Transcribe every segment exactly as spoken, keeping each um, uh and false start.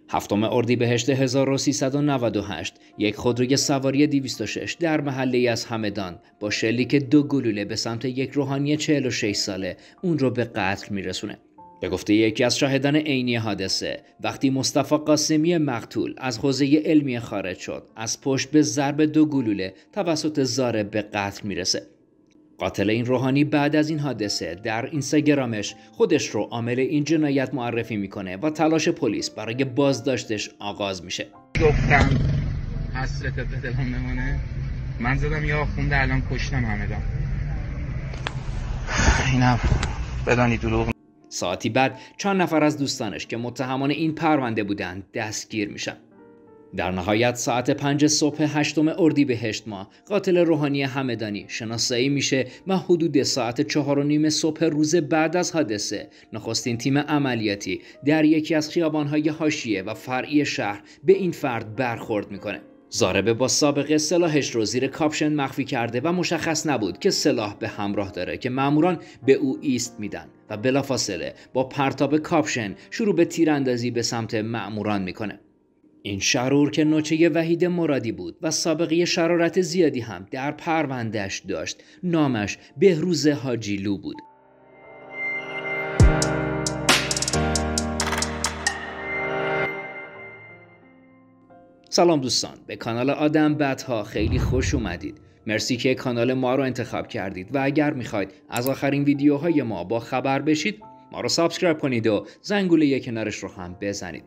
هفتم اردیبهشت هزار و سیصد و نود و هشت یک خودروی سواری دویست و شش در محله‌ای از همدان با شلیک دو گلوله به سمت یک روحانی چهل و شش ساله اون رو به قتل میرسونه. به گفته یکی از شاهدان عینی حادثه، وقتی مصطفی قاسمی مقتول از حوزه علمی خارج شد، از پشت به ضرب دو گلوله توسط ضارب به قتل میرسه. قاتل این روحانی بعد از این حادثه در اینستاگرامش خودش رو عامل این جنایت معرفی میکنه و تلاش پلیس برای بازداشتش آغاز میشه. گفتم حسرتت به دلم نمونه، من زدم یا خونده الان کشتم همدان. اینم بدانی دروغ. ساعتی بعد چند نفر از دوستانش که متهمان این پرونده بودند دستگیر میشن. در نهایت ساعت پنج صبح هشتم اردیبهشت ماه قاتل روحانی همدانی شناسایی میشه و حدود ساعت چهار و نیم صبح روز بعد از حادثه نخستین تیم عملیاتی در یکی از خیابانهای حاشیه و فرعی شهر به این فرد برخورد میکنه. ضارب با سابقه سلاحش رو زیر کاپشن مخفی کرده و مشخص نبود که سلاح به همراه داره که ماموران به او ایست میدن و بلافاصله با پرتاب کاپشن شروع به تیراندازی به سمت ماموران میکنه. این شرور که نوچه وحید مرادی بود و سابقه شرارت زیادی هم در پروندهش داشت، نامش بهروز حاجیلو بود. سلام دوستان، به کانال آدم بدها خیلی خوش اومدید. مرسی که کانال ما رو انتخاب کردید و اگر میخواید از آخرین ویدیوهای ما با خبر بشید، ما رو سابسکرایب کنید و زنگوله کنارش رو هم بزنید.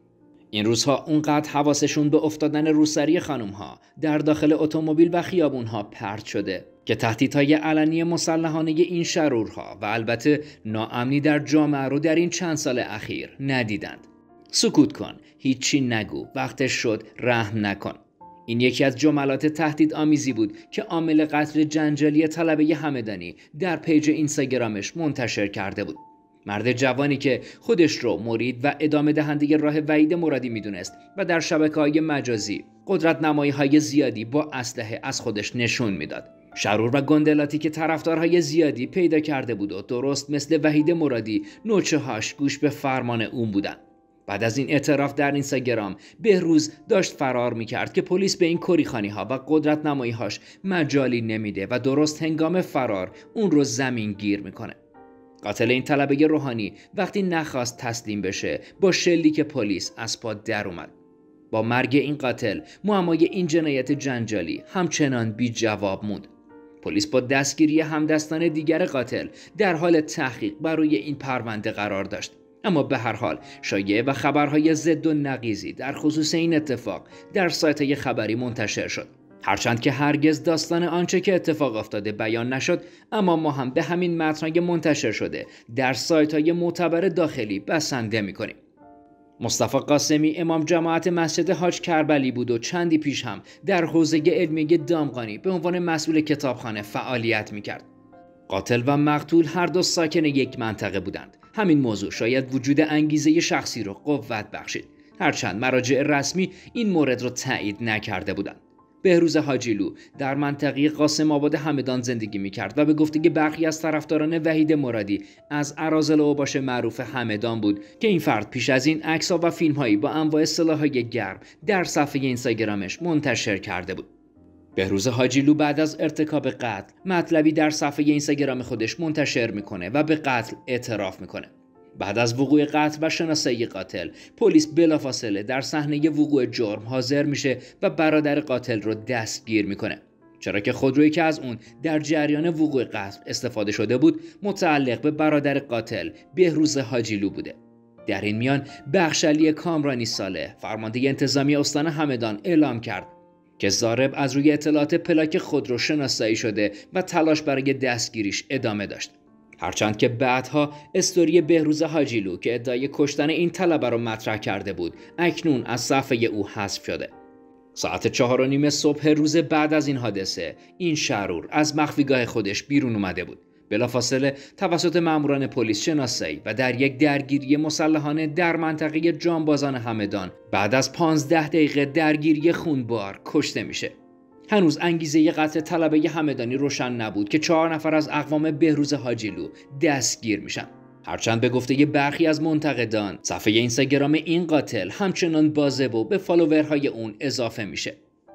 این روزها اونقدر حواسشون به افتادن روسری خانم‌ها در داخل اتومبیل و خیابون‌ها پرت شده که تهدیدهای علنی مسلحانه این شرورها و البته ناامنی در جامعه رو در این چند سال اخیر ندیدند. سکوت کن، هیچی نگو، وقتش شد، رحم نکن. این یکی از جملات تهدید آمیزی بود که عامل قتل جنجالی طلبه همدانی در پیج اینستاگرامش منتشر کرده بود. مرد جوانی که خودش رو مرید و ادامه دهنده راه وحید مرادی میدونست و در شبکه‌های مجازی قدرت نمایی‌های زیادی با اسلحه از خودش نشون میداد. شرور و گندلاتی که طرفدارهای زیادی پیدا کرده بود و درست مثل وحید مرادی نوچه‌هاش گوش به فرمان اون بودن. بعد از این اعتراف در اینستاگرام، بهروز داشت فرار میکرد که پلیس به این کریخانی‌ها و قدرت نمایی‌هاش مجالی نمیده و درست هنگام فرار اون رو زمین گیر میکنه. قاتل این طلبه روحانی وقتی نخواست تسلیم بشه با شلیک پلیس از پا در اومد. با مرگ این قاتل معمای این جنایت جنجالی همچنان بی جواب موند. پلیس با دستگیری همدستان دیگر قاتل در حال تحقیق بر روی این پرونده قرار داشت، اما به هر حال شایعه و خبرهای ضد و نقیضی در خصوص این اتفاق در سایت‌های خبری منتشر شد. هرچند که هرگز داستان آنچه که اتفاق افتاده بیان نشد، اما ما هم به همین متن‌های منتشر شده در سایت‌های معتبر داخلی بسنده می‌کنیم. مصطفی قاسمی امام جماعت مسجد حاج کربلی بود و چندی پیش هم در حوزه علمی دامغانی به عنوان مسئول کتابخانه فعالیت می‌کرد. قاتل و مقتول هر دو ساکن یک منطقه بودند. همین موضوع شاید وجود انگیزه شخصی رو قوت بخشید، هرچند مراجع رسمی این مورد رو تایید نکرده بودند. بهروز حاجیلو در منطقه قاسم آباد همدان زندگی میکرد و به گفته برخی از طرفداران وحید مرادی از اراذل اوباش معروف همدان بود که این فرد پیش از این عکس‌ها و فیلم‌هایی با انواع سلاح‌های گرم در صفحه اینستاگرامش منتشر کرده بود. بهروز حاجیلو بعد از ارتکاب قتل مطلبی در صفحه اینستاگرام خودش منتشر میکنه و به قتل اعتراف میکنه. بعد از وقوع قتل و شناسایی قاتل، پلیس بلافاصله در صحنه وقوع جرم حاضر میشه و برادر قاتل رو دستگیر میکنه، چرا که خودرویی که از اون در جریان وقوع قتل استفاده شده بود متعلق به برادر قاتل بهروز حاجیلو بوده. در این میان بخشعلی کامرانی صالح، فرمانده انتظامی استان همدان، اعلام کرد که ضارب از روی اطلاعات پلاک خودرو شناسایی شده و تلاش برای دستگیریش ادامه داشت. هرچند که بعدها استوری بهروز حاجیلو که ادعای کشتن این طلبه را مطرح کرده بود اکنون از صفحه او حذف شده. ساعت چهار و نیم صبح روز بعد از این حادثه این شرور از مخفیگاه خودش بیرون اومده بود. بلافاصله توسط ماموران پلیس شناسایی و در یک درگیری مسلحانه در منطقه جانبازان همدان بعد از پانزده دقیقه درگیری خونبار کشته میشه. هنوز انگیزه قتل طلبه همدانی روشن نبود که چهار نفر از اقوام بهروز حاجیلو دستگیر میشن. هرچند به گفته برخی از منتقدان صفحه اینستاگرام این قاتل همچنان بازه و به فالوورهای اون اضافه میشه.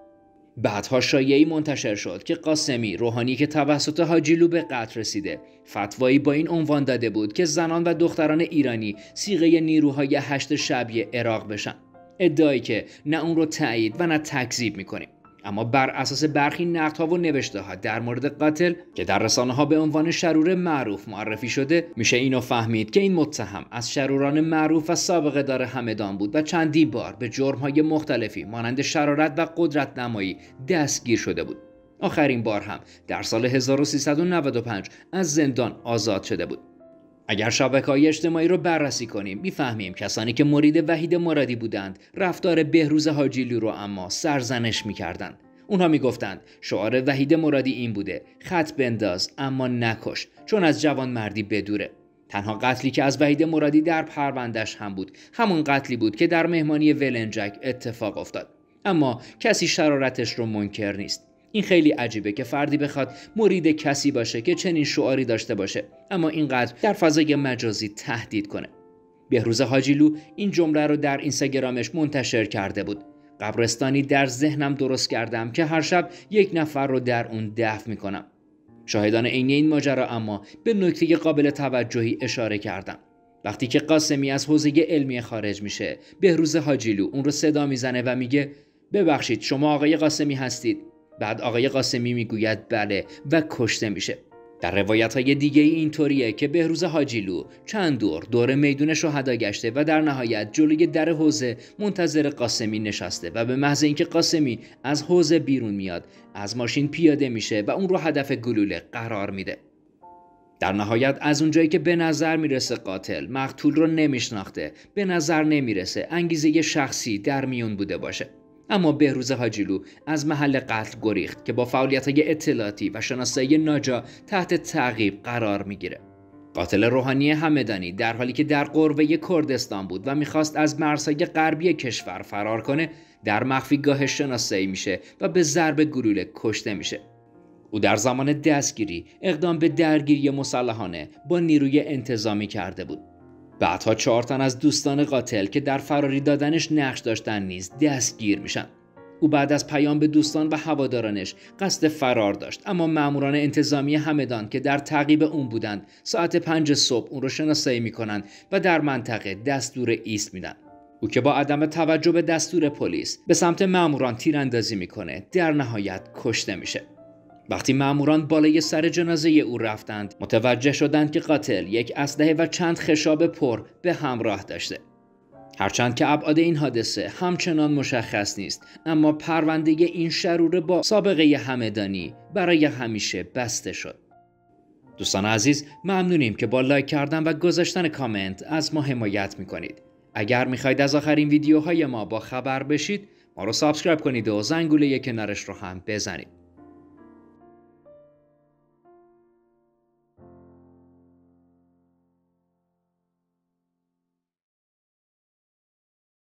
بعدها شایعی منتشر شد که قاسمی، روحانی که توسط حاجیلو به قتل رسیده، فتوایی با این عنوان داده بود که زنان و دختران ایرانی صیغه نیروهای هشت شبیه عراق بشن. ادعایی که نه اون رو تایید و نه تکذیب میکنیم، اما بر اساس برخی نقدها و نوشته ها در مورد قاتل که در رسانه ها به عنوان شرور معروف معرفی شده، میشه اینو فهمید که این متهم از شروران معروف و سابقه دار همدان بود و چندین بار به جرم‌های مختلفی مانند شرارت و قدرت نمایی دستگیر شده بود. آخرین بار هم در سال هزار و سیصد و نود و پنج از زندان آزاد شده بود. اگر شبکه‌های اجتماعی رو بررسی کنیم میفهمیم کسانی که مرید وحید مرادی بودند رفتار بهروز حاجیلو رو اما سرزنش میکردند. اونها میگفتند شعار وحید مرادی این بوده: خط بنداز اما نکش، چون از جوانمردی بدوره. تنها قتلی که از وحید مرادی در پروندهش هم بود همون قتلی بود که در مهمانی ولنجک اتفاق افتاد، اما کسی شرارتش رو منکر نیست. این خیلی عجیبه که فردی بخواد مرید کسی باشه که چنین شعاری داشته باشه اما اینقدر در فضای مجازی تهدید کنه. بهروز حاجیلو این جمله رو در اینستاگرامش منتشر کرده بود: قبرستانی در ذهنم درست کردم که هر شب یک نفر رو در اون دفن میکنم. شاهدان عینی این ماجرا اما به نکته قابل توجهی اشاره کردن. وقتی که قاسمی از حوزه علمی خارج میشه، بهروز حاجیلو اون رو صدا میزنه و میگه ببخشید شما آقای قاسمی هستید؟ بعد آقای قاسمی میگوید بله و کشته میشه. در روایت‌های دیگه اینطوریه که بهروز حاجیلو چند دور دور میدون شهدا گشته و در نهایت جلوی در حوزه منتظر قاسمی نشسته و به محض اینکه قاسمی از حوزه بیرون میاد از ماشین پیاده میشه و اون رو هدف گلوله قرار میده. در نهایت از اونجایی که به نظر میرسه قاتل مقتول رو نمیشناخته، به نظر نمیرسه انگیزه شخصی در میون بوده باشه. اما بهروز حاجیلو از محل قتل گریخت که با فعالیت‌های اطلاعاتی و شناسایی ناجا تحت تعقیب قرار میگیره. قاتل روحانی همدانی در حالی که در قربه کردستان بود و میخواست از مرزهای غربی کشور فرار کنه، در مخفیگاه شناسایی میشه و به ضرب گلوله کشته میشه. او در زمان دستگیری اقدام به درگیری مسلحانه با نیروی انتظامی کرده بود. بعدها چهار تن از دوستان قاتل که در فراری دادنش نقش داشتن نیز دستگیر میشن. او بعد از پیام به دوستان و هوادارانش قصد فرار داشت، اما ماموران انتظامی همدان که در تعقیب اون بودند ساعت پنج صبح اون رو شناسایی میکنن و در منطقه دستور ایست میدن. او که با عدم توجه به دستور پلیس به سمت ماموران تیراندازی میکنه، در نهایت کشته میشه. وقتی ماموران بالای سر جنازه او رفتند، متوجه شدند که قاتل یک اسلحه و چند خشاب پر به همراه داشته. هرچند که ابعاد این حادثه همچنان مشخص نیست، اما پرونده این شرور با سابقه همدانی برای همیشه بسته شد. دوستان عزیز، ممنونیم که با لایک کردن و گذاشتن کامنت از ما حمایت میکنید. اگر میخواید از آخرین ویدیوهای ما با خبر بشید، ما رو سابسکرایب کنید و زنگوله کنارش رو هم بزنید.